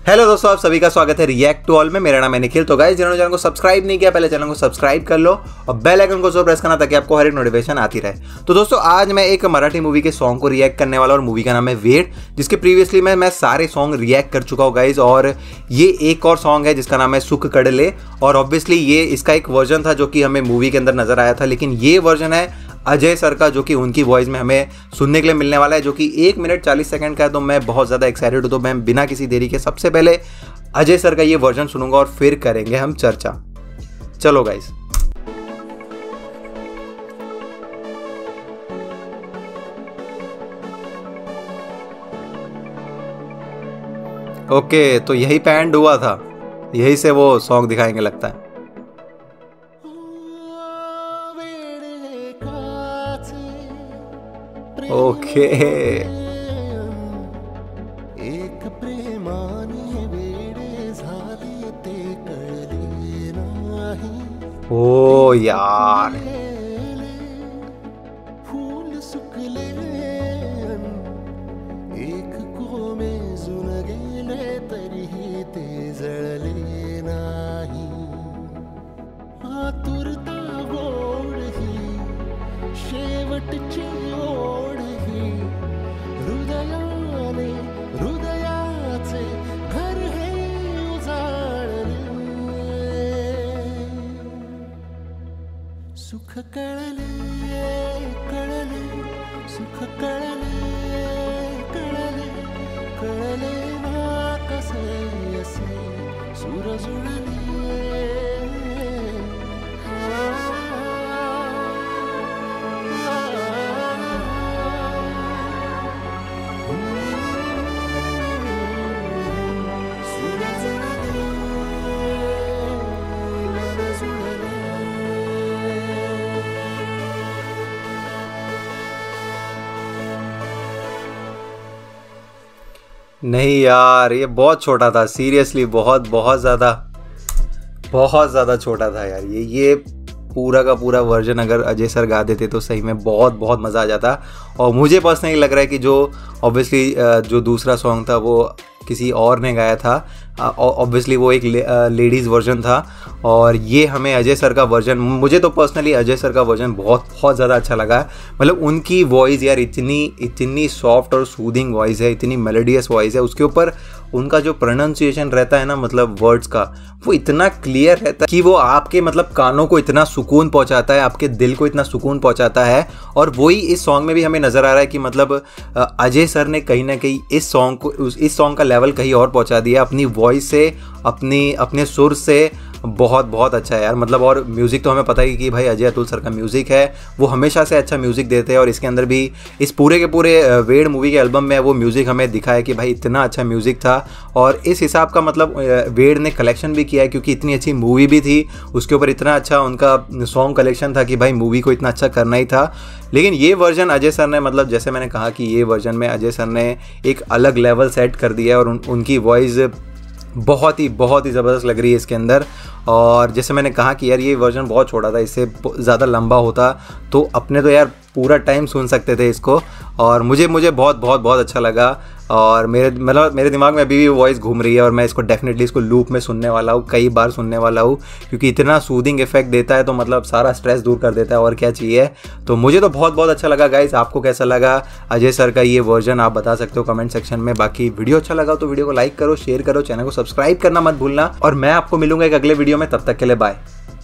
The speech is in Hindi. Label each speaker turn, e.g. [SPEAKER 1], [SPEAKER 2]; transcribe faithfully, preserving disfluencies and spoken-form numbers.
[SPEAKER 1] हेलो दोस्तों, आप सभी का स्वागत है रिएक्ट टू ऑल में। मेरा नाम है निखिल। तो गाइस, जिन्होंने चैनल को सब्सक्राइब नहीं किया, पहले चैनल को सब्सक्राइब कर लो और बेल आइकन को जरूर प्रेस करना ताकि आपको हर एक नोटिफिकेशन आती रहे। तो दोस्तों, आज मैं एक मराठी मूवी के सॉन्ग को रिएक्ट करने वाला और मूवी का नाम है वेड, जिसके प्रीवियसली में मैं सारे सॉन्ग रिएक्ट कर चुका हूँ गाइज। और ये एक और सॉन्ग है जिसका नाम है सुख कड़ले, और ऑब्वियसली ये इसका एक वर्जन था जो कि हमें मूवी के अंदर नजर आया था, लेकिन ये वर्जन है अजय सर का, जो कि उनकी वॉइस में हमें सुनने के लिए मिलने वाला है, जो कि एक मिनट चालीस सेकंड का है। तो मैं बहुत ज़्यादा एक्साइटेड हूँ। तो मैं बिना किसी देरी के सबसे पहले अजय सर का ये वर्जन सुनूंगा और फिर करेंगे हम चर्चा। चलो गाइस। ओके, तो यही पैंड हुआ था, यही से वो सॉन्ग दिखाएंगे लगता है। ओके
[SPEAKER 2] एक प्रेमाने वेडे झाले ते कळले नाही।
[SPEAKER 1] ओ यार,
[SPEAKER 2] फूल सुकले एक कोमेजून गेले तरीही ते जळले नाही। आतुरता गोड ही शेवटची ओढ ही, हृदयाने हृदयाचे घर हे उजाळले। सुख कळले कळले सुख कळले कळले कळले ना कसे असे सूर जुळले।
[SPEAKER 1] नहीं यार, ये बहुत छोटा था, सीरियसली बहुत बहुत ज़्यादा बहुत ज़्यादा छोटा था यार। ये ये पूरा का पूरा वर्जन अगर अजय सर गा देते तो सही में बहुत बहुत मज़ा आ जाता। और मुझे पर्सनली लग रहा है कि जो ऑब्वियसली जो दूसरा सॉन्ग था वो किसी और ने गाया था, ऑब्वियसली वो एक ले, लेडीज़ वर्जन था, और ये हमें अजय सर का वर्जन, मुझे तो पर्सनली अजय सर का वर्जन बहुत बहुत ज़्यादा अच्छा लगा। मतलब उनकी वॉइस यार इतनी इतनी सॉफ्ट और सूदिंग वॉइस है, इतनी मेलोडियस वॉइस है, उसके ऊपर उनका जो प्रोनाउंसिएशन रहता है ना, मतलब वर्ड्स का, वो इतना क्लियर रहता है कि वो आपके मतलब कानों को इतना सुकून पहुंचाता है, आपके दिल को इतना सुकून पहुंचाता है। और वही इस सॉन्ग में भी हमें नज़र आ रहा है कि मतलब अजय सर ने कहीं ना कहीं इस सॉन्ग को इस सॉन्ग का लेवल कहीं और पहुंचा दिया अपनी वॉइस से, अपनी अपने सुर से। बहुत बहुत अच्छा है यार। मतलब और म्यूज़िक तो हमें पता ही कि भाई अजय अतुल सर का म्यूज़िक है, वो हमेशा से अच्छा म्यूज़िक देते हैं, और इसके अंदर भी इस पूरे के पूरे वेड मूवी के एल्बम में वो म्यूज़िक हमें दिखा है कि भाई इतना अच्छा म्यूज़िक था। और इस हिसाब का मतलब वेड ने कलेक्शन भी किया है, क्योंकि इतनी अच्छी मूवी भी थी, उसके ऊपर इतना अच्छा उनका सॉन्ग कलेक्शन था कि भाई मूवी को इतना अच्छा करना ही था। लेकिन ये वर्जन अजय सर ने, मतलब जैसे मैंने कहा कि ये वर्जन में अजय सर ने एक अलग लेवल सेट कर दिया है, और उन, उनकी वॉइस बहुत ही बहुत ही ज़बरदस्त लग रही है इसके अंदर। और जैसे मैंने कहा कि यार ये वर्जन बहुत छोटा था, इससे ज़्यादा लंबा होता तो अपने तो यार पूरा टाइम सुन सकते थे इसको। और मुझे मुझे बहुत बहुत बहुत अच्छा लगा, और मेरे मतलब मेरे दिमाग में अभी भी वॉइस घूम रही है, और मैं इसको डेफिनेटली इसको लूप में सुनने वाला हूँ, कई बार सुनने वाला हूँ, क्योंकि इतना सूदिंग इफेक्ट देता है, तो मतलब सारा स्ट्रेस दूर कर देता है, और क्या चाहिए। तो मुझे तो बहुत बहुत अच्छा लगा गाइस। आपको कैसा लगा अजय सर का ये वर्जन, आप बता सकते हो कमेंट सेक्शन में। बाकी वीडियो अच्छा लगा तो वीडियो को लाइक करो, शेयर करो, चैनल को सब्सक्राइब करना मत भूलना, और मैं आपको मिलूंगा एक अगले वीडियो में। तब तक के लिए बाय।